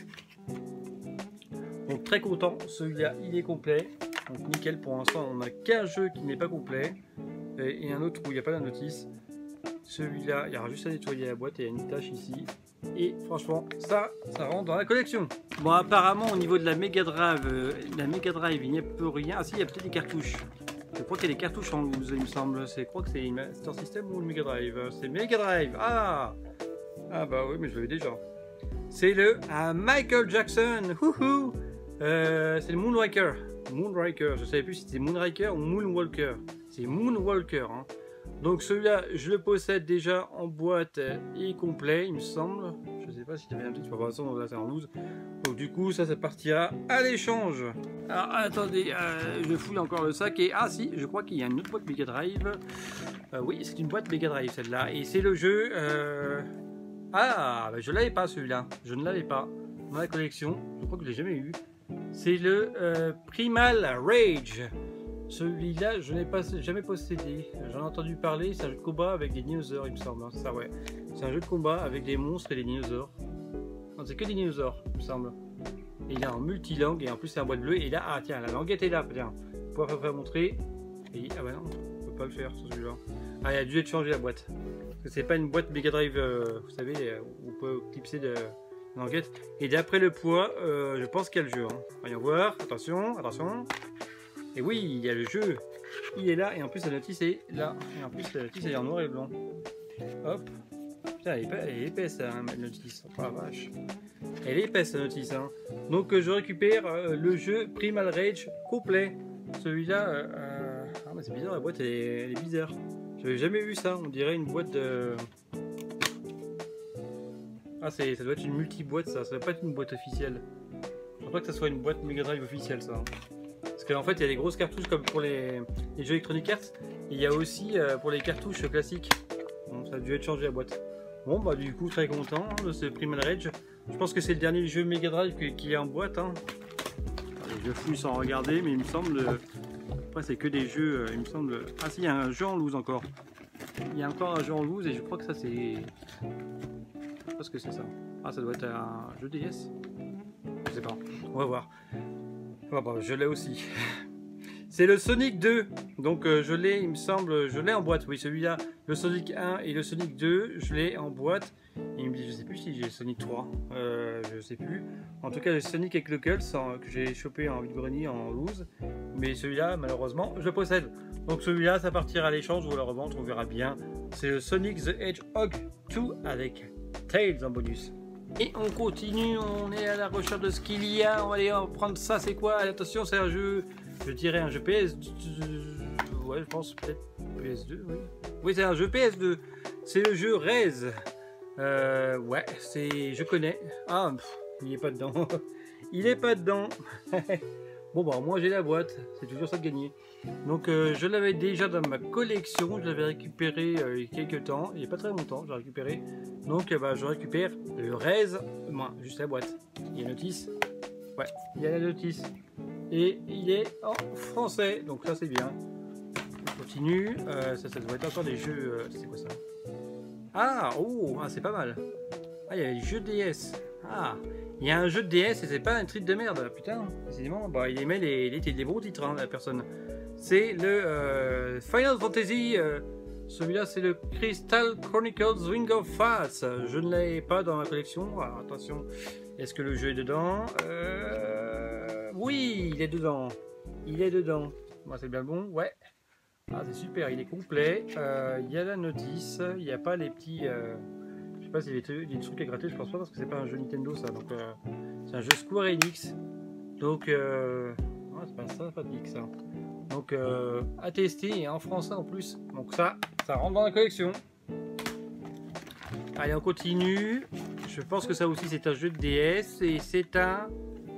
Donc très content, celui-là il est complet. Donc nickel, pour l'instant on n'a qu'un jeu qui n'est pas complet. Et un autre où il n'y a pas la notice. Celui-là, il y aura juste à nettoyer la boîte et il y a une tache ici. Et franchement, ça rentre dans la collection. Bon, apparemment au niveau de la Mega Drive, il n'y a plus rien. Ah si, il y a peut-être des cartouches. Je crois qu'il y a des cartouches en loose, il me semble. Je crois que c'est une Master System ou une Mega Drive. C'est Mega Drive. Ah bah oui, mais je l'avais déjà. C'est le Michael Jackson. C'est le Moonraker. Je savais plus si c'était Moonraker ou Moonwalker. C'est Moonwalker. Hein. Donc celui-là, je le possède déjà en boîte et complet, il me semble. Je sais pas si tu avais un petit information, là c'est en loose. Donc du coup, ça partira à l'échange. Alors attendez, je fouille encore le sac et ah si, je crois qu'il y a une autre boîte Mega Drive. Oui, c'est une boîte Mega Drive celle-là et c'est le jeu. Ah, bah, je l'avais pas celui-là. Je ne l'avais pas dans la collection. Je crois que je l'ai jamais eu. C'est le Primal Rage. Celui-là, je n'ai pas jamais possédé. J'en ai entendu parler. C'est un jeu de combat avec des dinosaures, il me semble. C'est ça, ouais. C'est un jeu de combat avec des monstres et des dinosaures. Non, c'est que des dinosaures, il me semble. Et il est en multilangue et en plus c'est un boîte bleue. Et là, ah tiens, la languette est là. Tiens, on peut pas montrer. Et ah bah non, on peut pas le faire sur celui-là. Ah, il a dû être changé la boîte. Parce que c'est pas une boîte Mega Drive, vous savez, où on peut clipser de languette. Et d'après le poids, je pense qu'il y a le jeu. Hein. Voyons voir. Attention, attention. Et oui, il y a le jeu. Il est là. Et en plus, la notice est là. Et en plus, la notice est en noir et blanc. Hop. Putain, elle est épaisse, hein, la notice. Oh la vache. Elle est épaisse, la notice. Hein. Donc, je récupère le jeu Primal Rage complet. Celui-là, ah, mais c'est bizarre, la boîte, elle est bizarre. J'avais jamais vu ça. On dirait une boîte de... Ah, ça doit être une multi-boîte, ça. Ça doit pas être une boîte officielle. Je crois pas que ça soit une boîte Mega Drive officielle, ça. Parce qu'en fait, il y a des grosses cartouches comme pour les jeux Electronic Arts. Et il y a aussi pour les cartouches classiques. Bon, ça a dû être changé la boîte. Bon, bah du coup, très content de ce Primal Rage. Je pense que c'est le dernier jeu Mega Drive qui est en boîte. Hein. Allez, je fouille sans regarder, mais il me semble... Après, c'est que des jeux, il me semble... Ah si, il y a un jeu en loose encore. Il y a encore un jeu en loose et je crois que ça, c'est... Je sais pas ce que c'est ça. Ah, ça doit être un jeu DS. Je sais pas. On va voir. Oh, bah, je l'ai aussi. C'est le Sonic 2. Donc je l'ai, il me semble, je l'ai en boîte. Oui, celui-là, le Sonic 1 et le Sonic 2, je l'ai en boîte. Et il me dit, je sais plus si j'ai le Sonic 3. Je sais plus. En tout cas, le Sonic avec Knuckles que j'ai chopé en vide-grenier en loose. Mais celui-là, malheureusement, je le possède. Donc celui-là, ça partira à l'échange ou à la revente, on verra bien. C'est le Sonic the Hedgehog 2 avec Tails en bonus. Et on continue, on est à la recherche de ce qu'il y a. On va aller prendre ça, c'est quoi? Attention, c'est un jeu, je dirais un jeu PS2. Ouais, je pense peut-être PS2, oui. Oui, c'est un jeu PS2. C'est le jeu Rez. Ouais, je connais. Ah, il n'est pas dedans. Il est pas dedans. Bon bah moi j'ai la boîte, c'est toujours ça de gagner. Donc je l'avais déjà dans ma collection, je l'avais récupéré il y a quelques temps, il n'y a pas très longtemps, je l'ai récupéré. Donc bah, je récupère le reste, moi juste la boîte. Il y a la notice, ouais, il y a la notice. Et il est en français, donc ça c'est bien. On continue, ça doit être encore des jeux, c'est quoi ça? Ah, oh, ah, c'est pas mal. Ah, il y a les jeux DS. Ah, il y a un jeu de DS et c'est pas un truc de merde. Putain, décidément, bah, il aimait les bons titres, hein, la personne. C'est le Final Fantasy. Celui-là, c'est le Crystal Chronicles Ring of Fast. Je ne l'ai pas dans ma collection. Alors, attention, est-ce que le jeu est dedans? Oui, il est dedans. Il est dedans. Moi, c'est bien bon, ouais. Ah, c'est super, il est complet. Il y a la notice. Il n'y a pas les petits. Je sais pas s'il y a des trucs à gratter, je pense pas parce que c'est pas un jeu Nintendo ça, donc c'est un jeu Square Enix, donc c'est pas sympathique ça, donc à tester et en français en plus, donc ça rentre dans la collection. Allez on continue, je pense que ça aussi c'est un jeu de DS et c'est un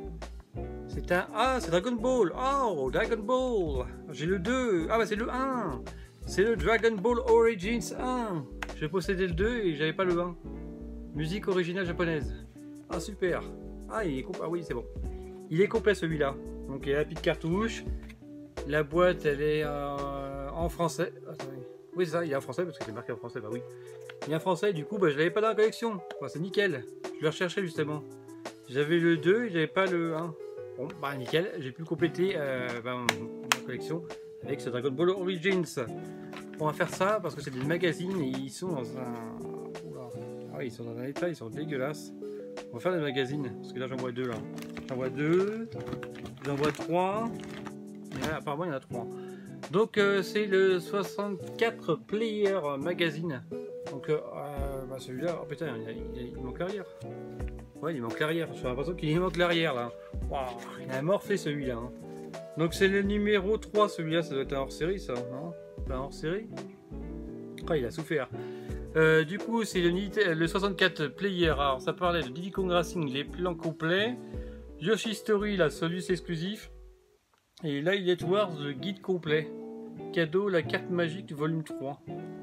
c'est Dragon Ball, oh Dragon Ball, j'ai le 2, ah bah c'est le 1, c'est le Dragon Ball Origins 1. Je possédais le 2 et j'avais pas le 1. Musique originale japonaise. Ah super. Ah il est complet. Ah oui c'est bon. Il est complet celui-là. Donc il y a la petite cartouche. La boîte elle est en français. Attendez. Oui c'est ça, il est en français parce que c'est marqué en français. Bah oui. Il est en français du coup bah, je l'avais pas dans la collection. Bah, c'est nickel. Je le recherchais justement. J'avais le 2 et j'avais pas le 1. Bon bah nickel. J'ai pu compléter ma collection avec ce Dragon Ball Origins. On va faire ça parce que c'est des magazines et ils sont dans un... Oula. Ah oui, ils sont dans un état, ils sont dégueulasses. On va faire des magazines parce que là j'en vois 2 là. J'en vois 2, j'en vois 3. Apparemment il y en a 3. Donc c'est le 64 Player Magazine. Donc bah, celui-là, oh putain, il manque l'arrière. Ouais, il manque l'arrière. J'ai l'impression qu'il manque l'arrière là. Wow, il a morphé celui-là. Hein. Donc c'est le numéro 3 celui-là, ça doit être un hors-série ça, non? Pas hors série. Oh, il a souffert. Du coup, c'est le 64 Player. Alors, ça parlait de Diddy Kong Racing, les plans complets. Yoshi Story, la Solus exclusif. Et là, il est Wars, le guide complet. Cadeau, la carte magique du volume 3.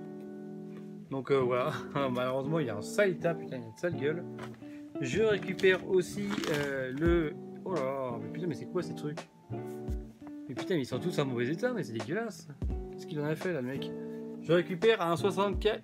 Donc voilà. Malheureusement, il y a un sale état. Putain, il y a une sale gueule. Je récupère aussi le. Oh là, mais putain, mais c'est quoi ces trucs? Mais putain, mais ils sont tous en mauvais état, mais c'est dégueulasse. Qu'est-ce qu'il en a fait là, le mec? Je récupère un 64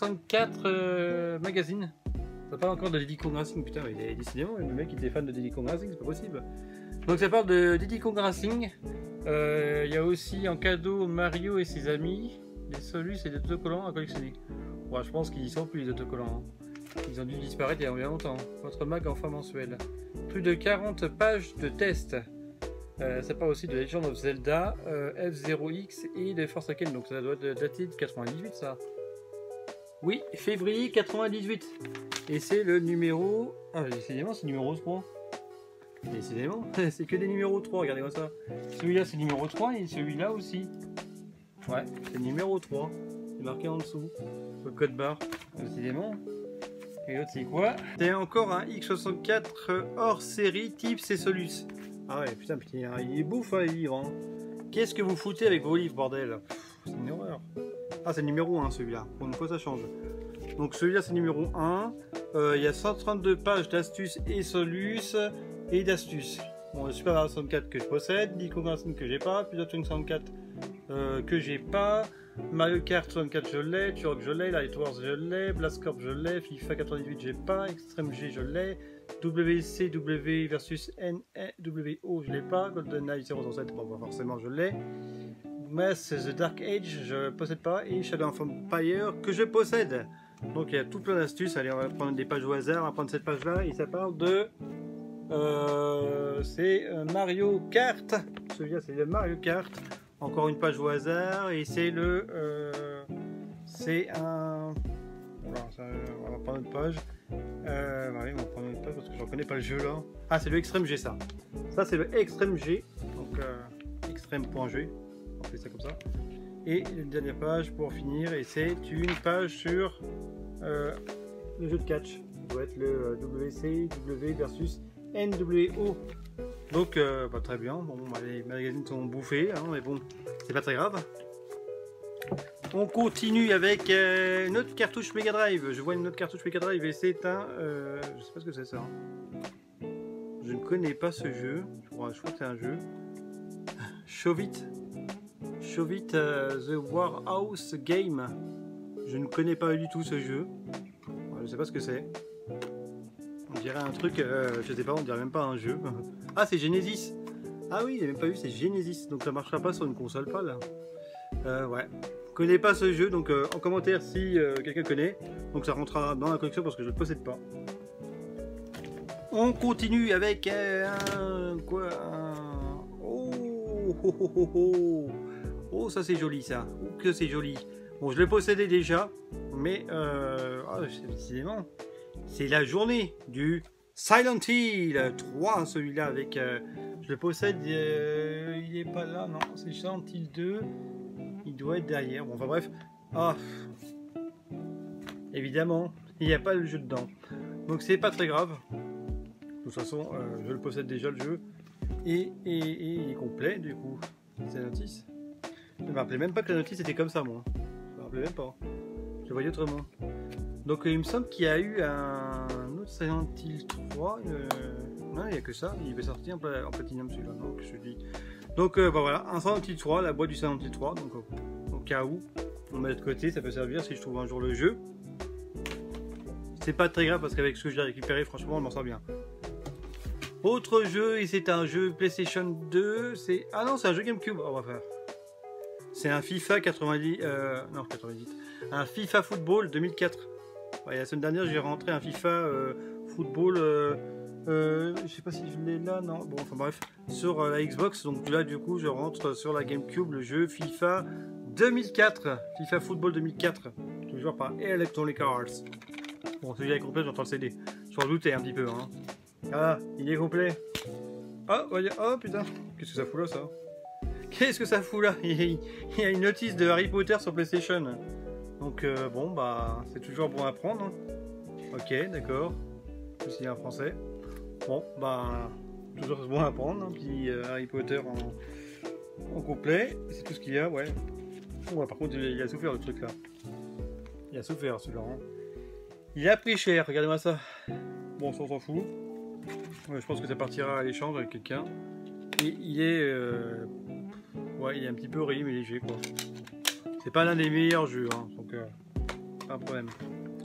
X64 magazine. Ça parle encore de Diddy Kong Racing. Putain, mais décidément, le mec il était fan de Diddy Kong Racing, c'est pas possible. Donc ça parle de Diddy Kong Racing. Il y a aussi en cadeau Mario et ses amis, des solus et des autocollants à collectionner. Ouais, je pense qu'ils y sont plus les autocollants. Hein. Ils ont dû disparaître il y a bien longtemps. Votre mag en fin mensuel. Plus de 40 pages de tests. Ça parle aussi de Legend of Zelda, F0X et de Force Awakens, donc ça doit être daté de 98 ça. Oui, février 98. Et c'est le numéro... Ah décidément c'est numéro 3. Décidément, c'est que des numéros 3, regardez-moi ça. Celui-là c'est numéro 3 et celui-là aussi. Ouais, c'est numéro 3. C'est marqué en dessous. Le code barre. Décidément. Et l'autre c'est quoi? C'est encore un X64 hors série type c'est Solus. Ah ouais, putain, il est bouffe hein, les livres. Hein. Qu'est-ce que vous foutez avec vos livres, bordel? C'est une horreur. Ah, c'est le numéro 1 celui-là. Pour une fois, ça change. Donc celui-là, c'est numéro 1. Il y a 132 pages d'astuces et solus et d'astuces. Bon, le Super Mario 64 que je possède, Diddy Kong Racing que j'ai pas, Pilot Wing 64 que j'ai pas, Mario Kart 64 je l'ai, Turok je l'ai, Light Wars je l'ai, Blast Corp je l'ai, FIFA 98 j'ai pas, Extreme G je l'ai, WCW versus NWO je l'ai pas, GoldenEye 007 bon bah forcément je l'ai, Mass The Dark Age je possède pas et Shadow of Empire que je possède. Donc il y a tout plein d'astuces. Allez on va prendre des pages au hasard, on va prendre cette page là et ça parle de c'est Mario Kart. Celui-là c'est le Mario Kart. Encore une page au hasard et c'est le c'est un voilà, ça, on va prendre une page. Ouais, on va prendre une page parce que je reconnais pas le jeu là. Ah c'est le Extreme G ça. Ça c'est le Extreme G. Donc Extreme.g. On fait ça comme ça. Et une dernière page pour finir et c'est une page sur le jeu de catch. Ça doit être le WCW versus NWO. Donc, bah, très bien. Bon, bah, les magazines sont bouffés, hein, mais bon, c'est pas très grave. On continue avec une autre cartouche Mega Drive. Je vois une autre cartouche Mega Drive et c'est un... je sais pas ce que c'est ça. Je ne connais pas ce jeu. Je crois que c'est un jeu. Show It The Warhouse Game. Je ne connais pas du tout ce jeu. Je sais pas ce que c'est. On dirait un truc, je sais pas, on dirait même pas un jeu. Ah, c'est Genesis. Ah oui, j'ai même pas vu, c'est Genesis. Donc ça marchera pas sur une console PAL. Ouais. Je connais pas ce jeu, donc en commentaire si quelqu'un connaît. Donc ça rentrera dans la collection parce que je ne le possède pas. On continue avec quoi Oh, ça c'est joli ça. Oh, que c'est joli. Bon, je le possédais déjà, mais décidément, c'est la journée du Silent Hill 3, celui-là avec. Je le possède, il est pas là, non, c'est Silent Hill 2. Il doit être derrière. Bon, enfin bref. Ah, évidemment, il n'y a pas le jeu dedans, donc c'est pas très grave. De toute façon, je le possède déjà le jeu et il est complet du coup. C'est la notice. Je me rappelais même pas que la notice était comme ça, moi. Je me rappelais même pas. Je le voyais autrement. Donc il me semble qu'il y a eu un autre Silent Hill 3. Non, il n'y a que ça. Il va sortir en platinum celui-là. Donc je dis. Donc bah, voilà, un Silent Hill 3, la boîte du Silent Hill 3. Donc au cas où, on met de côté, ça peut servir si je trouve un jour le jeu. C'est pas très grave parce qu'avec ce que j'ai récupéré, franchement, on m'en sort bien. Autre jeu, et c'est un jeu PlayStation 2. C'est ah non, c'est un jeu GameCube. On va faire. C'est un FIFA 90. Non, 90. Un FIFA Football 2004. Ouais, la semaine dernière, j'ai rentré un FIFA Football. Je sais pas si je l'ai là, non. Bon, enfin bref, sur la Xbox. Donc là, du coup, je rentre sur la GameCube le jeu FIFA 2004. FIFA Football 2004. Toujours par Electronic Arts. Bon, celui-là est complet, j'entends le CD. Je m'en doutais un petit peu. Hein. Ah, il est complet. Oh, voyez. Oh putain. Qu'est-ce que ça fout là, ça? Qu'est-ce que ça fout là? Il y a une notice de Harry Potter sur PlayStation. Donc, bon, bah, c'est toujours bon à prendre. Ok, d'accord. Plus il y a un français. Bon, bah, toujours bon à prendre. Un petit Harry Potter en complet. C'est tout ce qu'il y a, ouais. Ouais, par contre, il a souffert le truc là. Il a souffert celui-là. Hein. Il a pris cher, regardez-moi ça. Bon, ça on s'en fout. Ouais, je pense que ça partira à l'échange avec quelqu'un. Et il est. Ouais, il est un petit peu rayé mais léger quoi. C'est pas l'un des meilleurs jeux, hein, donc pas de problème.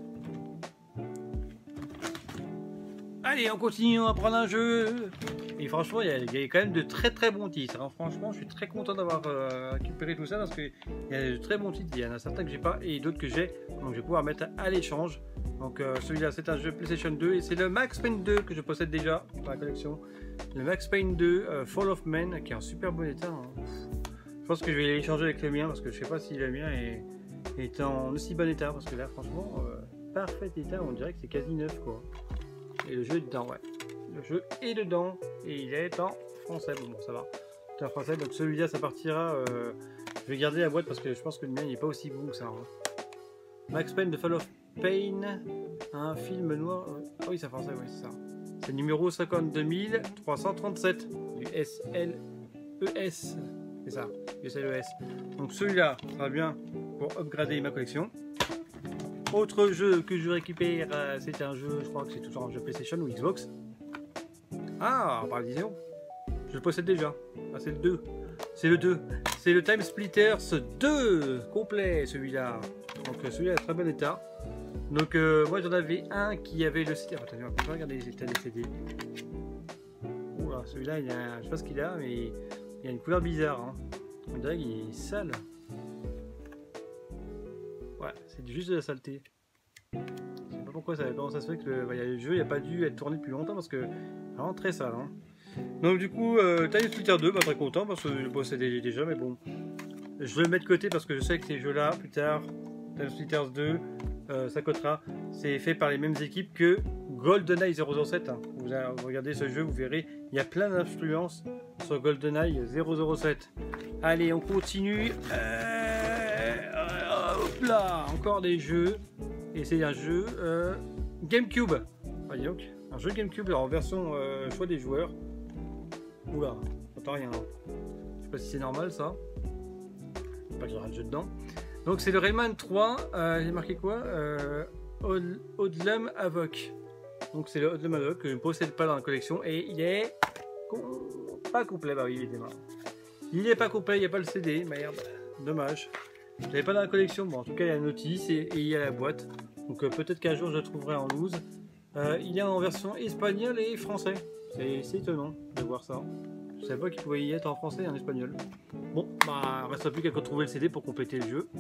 Allez, on continue à prendre un jeu. Et franchement, il y a quand même de très très bons titres. Hein. Franchement, je suis très content d'avoir récupéré tout ça parce qu'il y a de très bons titres. Il y en a certains que j'ai pas et d'autres que j'ai. Donc je vais pouvoir mettre à l'échange. Donc celui-là, c'est un jeu PlayStation 2 et c'est le Max Payne 2 que je possède déjà dans la collection. Le Max Payne 2 Fall of Man qui est en super bon état. Hein. Je pense que je vais l'échanger avec le mien parce que je sais pas si le mien est en aussi bon état parce que là, franchement, parfait état. On dirait que c'est quasi neuf quoi. Et le jeu est dedans, ouais. Le jeu est dedans et il est en français. Bon, ça va. C'est en français, donc celui-là, ça partira. Je vais garder la boîte parce que je pense que le mien il n'est pas aussi bon que ça. Hein. Max Payne de Fall of Pain, un film noir. Ah oui, c'est français, oui, c'est ça. C'est le numéro 52337 du SLES. C'est ça, du SLES. Donc celui-là, ça va bien pour upgrader ma collection. Autre jeu que je récupère, c'est un jeu, je crois que c'est toujours un jeu PlayStation ou Xbox. Ah, par vision. Je le possède déjà. Ah, c'est le 2. C'est le 2. C'est le Time Splitters 2 complet, celui-là. Donc celui-là est en très bon état. Donc moi j'en avais un qui avait le CD. Attendez, on va regarder les états des CD. Oula, celui-là, il a, je sais pas ce qu'il a, mais il a une couleur bizarre. Hein. On dirait qu'il est sale. Ouais, c'est juste de la saleté. Je sais pas pourquoi comment ça se fait que le jeu n'a pas dû être tourné depuis longtemps parce que vraiment très sale. Hein. Donc du coup, Time Splitters 2, pas très content parce que je le possédais déjà, mais bon. Je vais le mettre de côté parce que je sais que ces jeux-là, plus tard, Time Splitters 2, ça coûtera. C'est fait par les mêmes équipes que GoldenEye 007. Hein. Vous regardez ce jeu, vous verrez, il y a plein d'influences sur GoldenEye 007. Allez, on continue. Hop là, encore des jeux. Et c'est un jeu GameCube. Voyez donc, un jeu GameCube en version choix des joueurs. Oula, j'entends rien. Je sais pas si c'est normal ça. Pas qu'il y aura le jeu dedans. Donc c'est le Rayman 3. J'ai marqué quoi Hoodlum Havoc. Donc c'est le Hoodlum Havoc que je ne possède pas dans la collection. Et il est pas complet. Bah oui, il est démarré. Il n'est pas complet, il n'y a pas le CD. Merde, dommage. Je l'avais pas dans la collection. Bon, en tout cas, il y a la notice et il y a la boîte. Donc peut-être qu'un jour je le trouverai en loose. Il est en version espagnole et français. C'est étonnant de voir ça. Je savais pas qu'il pouvait y être en français et en espagnol. Bon, bah, il ne reste plus qu'à retrouver le CD pour compléter le jeu.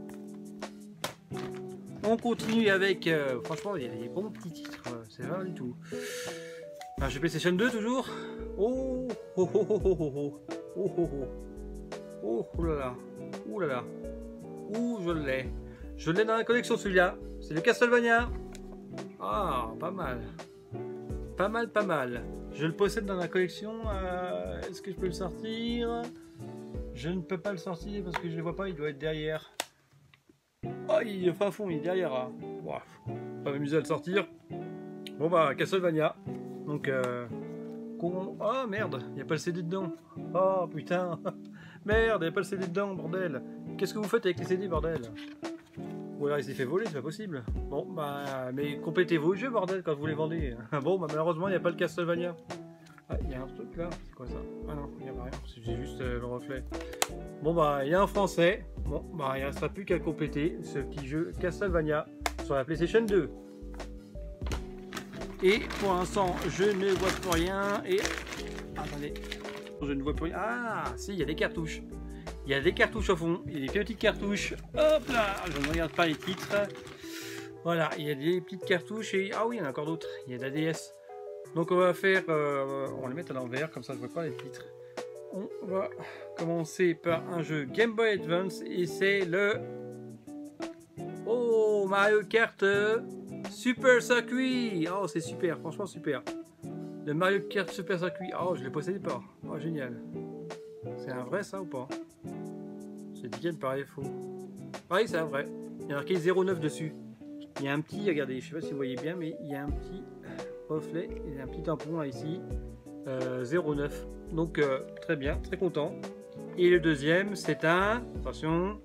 On continue avec... franchement, il y a des bons petits titres. C'est vrai du tout. J'ai PlayStation 2 toujours. Oh, oh, oh, oh, oh, oh, oh, oh, oh, oh là là. Ouh là là. Ouh, je l'ai. Je l'ai dans la collection celui-là. C'est le Castlevania. Ah, pas mal. Pas mal, pas mal. Je le possède dans la collection. Est-ce que je peux le sortir? Je ne peux pas le sortir parce que je ne le vois pas. Il doit être derrière. Oh, il est fin fond, il est derrière. Hein. Wow. Pas m'amuser à le sortir. Bon bah, Castlevania. Donc, oh merde, il n'y a pas le CD dedans. Oh putain. Merde, il n'y a pas le CD dedans, bordel. Qu'est-ce que vous faites avec les CD, bordel? Ou alors il s'est fait voler, c'est pas possible. Bon, bah, mais complétez vos jeux, bordel, quand vous les vendez. Bon, bah, malheureusement, il n'y a pas le Castlevania. Ah, il y a un truc là, c'est quoi ça? Ah non, il n'y a rien, c'est juste le reflet. Bon, bah, il y a un français. Bon, bah, il ne restera plus qu'à compléter ce petit jeu Castlevania sur la PlayStation 2. Et pour l'instant, je ne vois plus rien. Et. Attendez, je ne vois plus rien. Ah, si, il y a des cartouches. Il y a des cartouches au fond, il y a des petites cartouches. Hop là, je ne regarde pas les titres. Voilà, il y a des petites cartouches et... Ah oui, il y en a encore d'autres. Il y a de la DS. Donc on va faire... on va les mettre à l'envers, comme ça je ne vois pas les titres. On va commencer par un jeu Game Boy Advance et c'est le... Oh, Mario Kart Super Circuit. Oh, c'est super, franchement super. Le Mario Kart Super Circuit. Oh, je ne le possédais pas. Oh, génial. C'est un vrai ça ou pas? C'est dit qu'elle me paraît faux. Oui, c'est un vrai. Il y a marqué 09 dessus. Il y a un petit, regardez, je sais pas si vous voyez bien, mais il y a un petit reflet, il y a un petit tampon là ici. 09. Donc très bien, très content. Et le deuxième, c'est un, attention,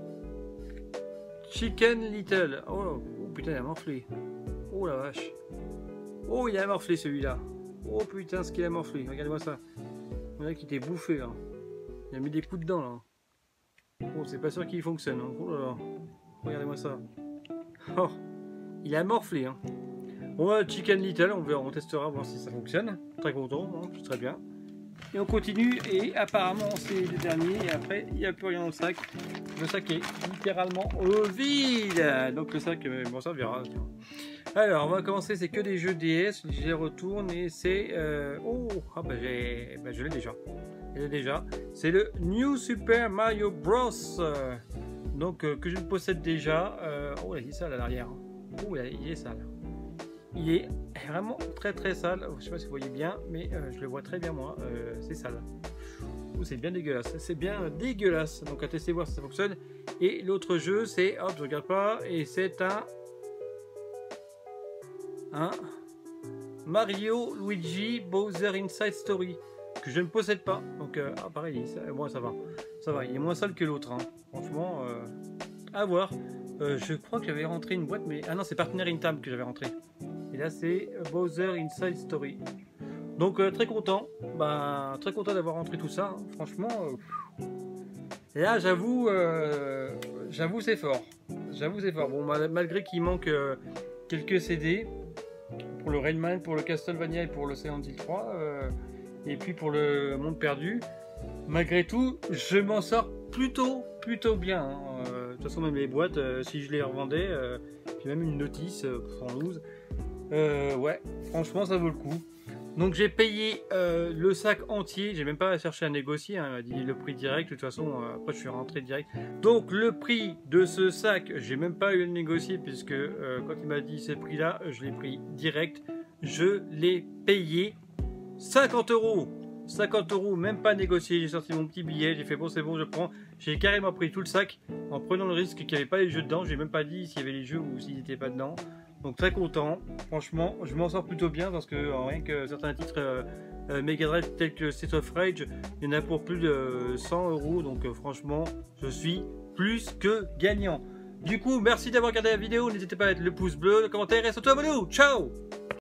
Chicken Little. Oh, oh putain, il a morflé. Oh la vache. Oh, il a morflé celui-là. Oh putain, ce qu'il a morflé. Regardez-moi ça. On dirait qu'il était bouffé là. Il a mis des coups dedans là. Oh, c'est pas sûr qu'il fonctionne. Hein. Oh là là. Regardez-moi ça. Oh, il a morflé. Hein. Bon, Chicken Little, on verra, on testera, voir si ça fonctionne. Très content, hein, c'est très bien. Et on continue, et apparemment c'est le dernier, et après il n'y a plus rien dans le sac. Le sac est littéralement vide. Donc le sac, bon ça on verra. Alors on va commencer, c'est que des jeux DS, je les retourne et c'est... oh, ah bah, je l'ai déjà. C'est le New Super Mario Bros. Donc que je possède déjà. Oh il est sale à l'arrière. Oh il est sale. Il est vraiment très très sale. Je sais pas si vous voyez bien, mais je le vois très bien moi. C'est sale. Oh, c'est bien dégueulasse. C'est bien dégueulasse. Donc à tester voir si ça fonctionne. Et l'autre jeu c'est, hop je regarde pas, et c'est un Mario Luigi Bowser Inside Story que je ne possède pas. Donc pareil, moi ça va. Il est moins sale que l'autre. Hein. Franchement, à voir. Je crois que j'avais rentré une boîte, mais ah non c'est Partner in Time que j'avais rentré. Et là c'est Bowser Inside Story. Donc très content. Bah, très content d'avoir rentré tout ça. Hein. Franchement, et là j'avoue c'est fort. Bon malgré qu'il manque quelques CD pour le Rayman, pour le Castlevania et pour le Silent Hill 3. Et puis pour le Monde Perdu, malgré tout, je m'en sors plutôt bien. Hein. De toute façon, même les boîtes, si je les revendais, puis même une notice en loose, ouais, franchement, ça vaut le coup. Donc j'ai payé le sac entier, j'ai même pas cherché à négocier, hein, il m'a dit le prix direct, de toute façon, après je suis rentré direct. Donc le prix de ce sac, j'ai même pas eu à négocier, puisque quand il m'a dit ce prix-là, je l'ai pris direct, je l'ai payé 50 €. 50 €, même pas négocié, j'ai sorti mon petit billet, j'ai fait bon c'est bon je prends, j'ai carrément pris tout le sac en prenant le risque qu'il n'y avait pas les jeux dedans, j'ai même pas dit s'il y avait les jeux ou s'ils n'étaient pas dedans, donc très content, franchement je m'en sors plutôt bien parce que rien que certains titres Mega Drive tels que Streets of Rage. Il y en a pour plus de 100 €. Donc franchement, je suis plus que gagnant. Du coup, merci d'avoir regardé la vidéo. N'hésitez pas à mettre le pouce bleu, le commentaire et surtout abonnez-vous. Ciao!